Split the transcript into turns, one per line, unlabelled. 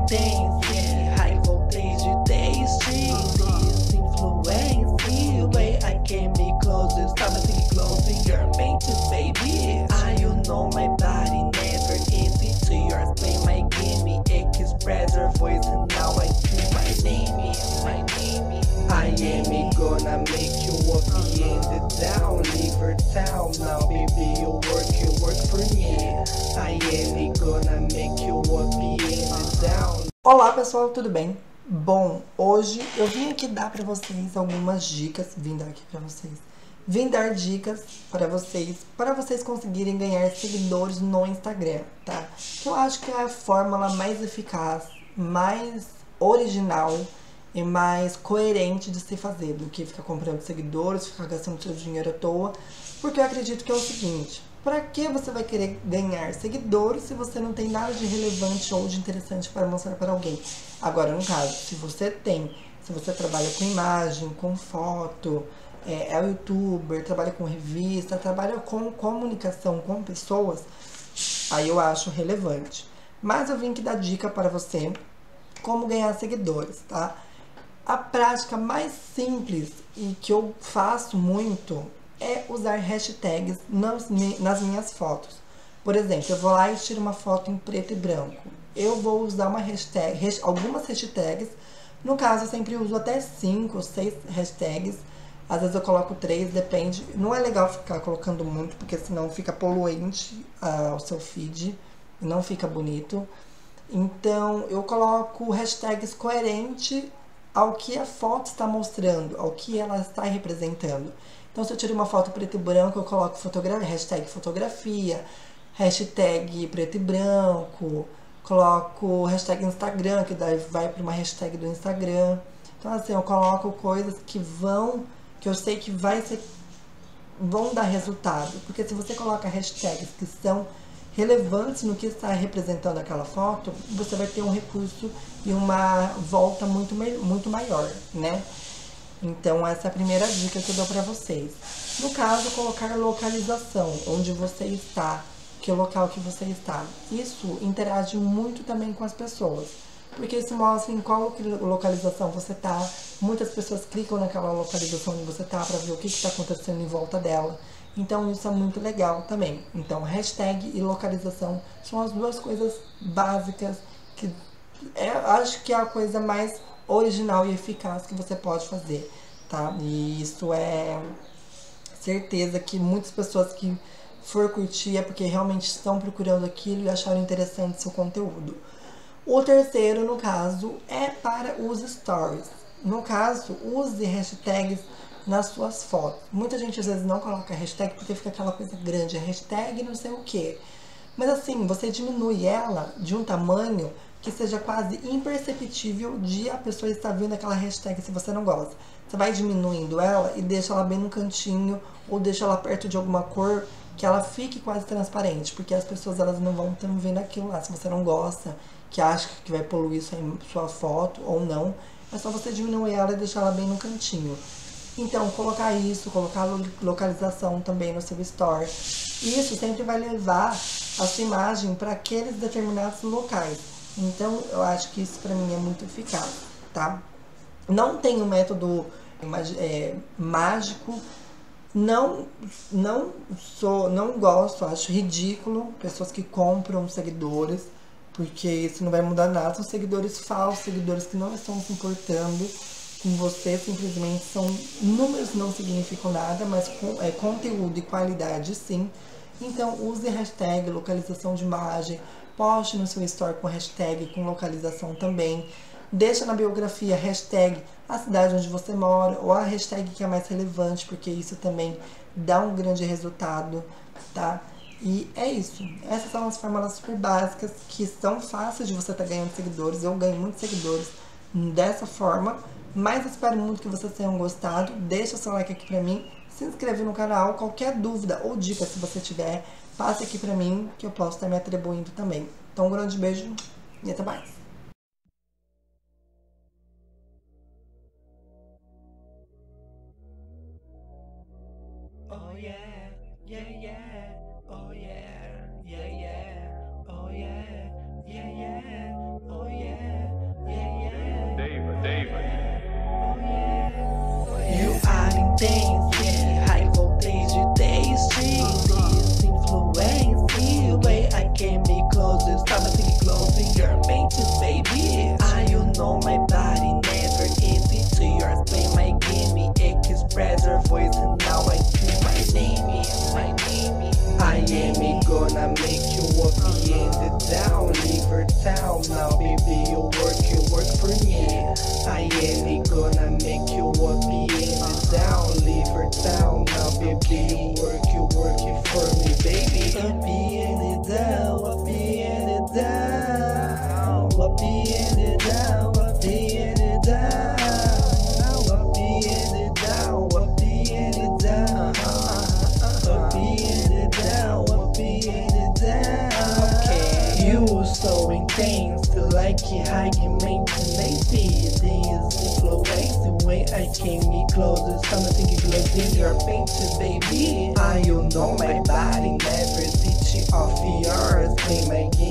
potência, high voltage tasty. This influence, the way I can be closer, stop me closing your mates, baby. You know my body never easy to yours. Play my game, express your voice, and now I feel my name. I am gonna make you up in the down, leave her town. Now baby, you work for me. I am gonna make you up in the down.
Olá pessoal, tudo bem? Bom, hoje eu vim aqui dar pra vocês algumas dicas, vim dar dicas para vocês conseguirem ganhar seguidores no Instagram, tá? Que eu acho que é a fórmula mais eficaz, mais original e mais coerente de se fazer do que ficar comprando seguidores, ficar gastando seu dinheiro à toa, porque eu acredito que é o seguinte: para que você vai querer ganhar seguidores se você não tem nada de relevante ou de interessante para mostrar para alguém? Agora, no caso, se você trabalha com imagem, com foto, é um youtuber, trabalha com revista, trabalha com comunicação com pessoas, aí eu acho relevante. Mas eu vim aqui dar dica para você como ganhar seguidores, tá? A prática mais simples e que eu faço muito é usar hashtags nas minhas fotos. Por exemplo, eu vou lá e tiro uma foto em preto e branco. Eu vou usar uma algumas hashtags. No caso, eu sempre uso até 5 ou 6 hashtags. Às vezes eu coloco 3, depende. Não é legal ficar colocando muito, porque senão fica poluente o seu feed. Não fica bonito. Então, eu coloco hashtags coerentes ao que a foto está mostrando, ao que ela está representando. Então, se eu tiro uma foto preto e branco, eu coloco hashtag fotografia, hashtag preto e branco, coloco hashtag Instagram, que daí vai para uma hashtag do Instagram. Então, assim, eu coloco coisas que eu sei que vão dar resultado. Porque se você coloca hashtags que são relevantes no que está representando aquela foto, você vai ter um recurso e uma volta muito maior, né? Então, essa é a primeira dica que eu dou para vocês. No caso, colocar localização, onde você está, que local que você está. Isso interage muito também com as pessoas, porque isso mostra em qual localização você está. Muitas pessoas clicam naquela localização onde você está para ver o que está acontecendo em volta dela. Então, isso é muito legal também. Então, hashtag e localização são as duas coisas básicas que acho que é a coisa mais original e eficaz que você pode fazer, tá? E isso é certeza que muitas pessoas que for curtir é porque realmente estão procurando aquilo e acharam interessante seu conteúdo. O terceiro, no caso, é para os stories. No caso, use hashtags nas suas fotos. Muita gente às vezes não coloca hashtag porque fica aquela coisa grande, hashtag não sei o que. Mas assim, você diminui ela de um tamanho que seja quase imperceptível de a pessoa estar vendo aquela hashtag se você não gosta. Você vai diminuindo ela e deixa ela bem no cantinho ou deixa ela perto de alguma cor que ela fique quase transparente, porque as pessoas elas não vão estar vendo aquilo lá. Se você não gosta, que acha que vai poluir sua foto ou não, é só você diminuir ela e deixar ela bem no cantinho. Então, colocar localização também no seu story. Isso sempre vai levar a sua imagem para aqueles determinados locais. Então, eu acho que isso para mim é muito eficaz, tá? Não tem um método mágico. Não gosto, acho ridículo pessoas que compram seguidores, porque isso não vai mudar nada. São seguidores falsos, seguidores que não estão se importando com você, simplesmente são números, não significam nada, mas conteúdo e qualidade sim. Então use hashtag localização de imagem, poste no seu story com hashtag com localização também. Deixa na biografia hashtag a cidade onde você mora ou a hashtag que é mais relevante, porque isso também dá um grande resultado, tá? E é isso. Essas são as fórmulas super básicas que são fáceis de você estar ganhando seguidores. Eu ganho muitos seguidores dessa forma, mas espero muito que vocês tenham gostado. Deixa seu like aqui pra mim, se inscreve no canal. Qualquer dúvida ou dica, se você tiver, passe aqui pra mim, que eu posso estar me atribuindo também. Então, um grande beijo e até mais.
Oh yeah, yeah, yeah. Oh yeah, yeah, yeah. Oh yeah, yeah, yeah. Oh yeah. so intense, like high maintenance. This influence when I came close, something glows in your face, baby. You know my body never ditch off yours. Play my game.